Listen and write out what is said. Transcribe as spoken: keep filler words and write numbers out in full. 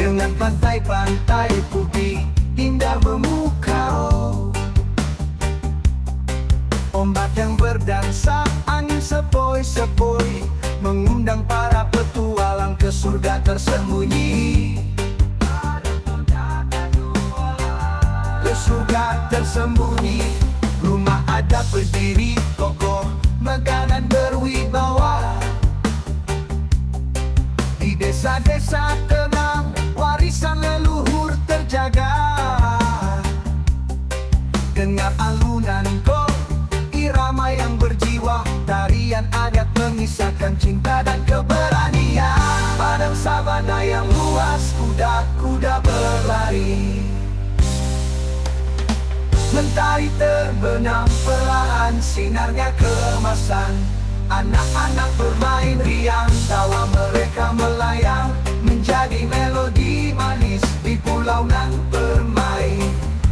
Dengan pantai-pantai putih indah memukau, ombak yang berdansa, angin sepoi-sepoi mengundang para petualang ke surga tersembunyi. Ke surga tersembunyi, rumah adat berdiri kokoh, makanan berwibawa. Di desa-desa tenang, warisan leluhur terjaga. Dengar alunan kok, irama yang berjiwa, tarian adat mengisahkan cinta dan keberanian. Padang sabana yang luas, kuda-kuda berlari. Mentari terbenam perlahan, sinarnya keemasan. Anak-anak bermain riang,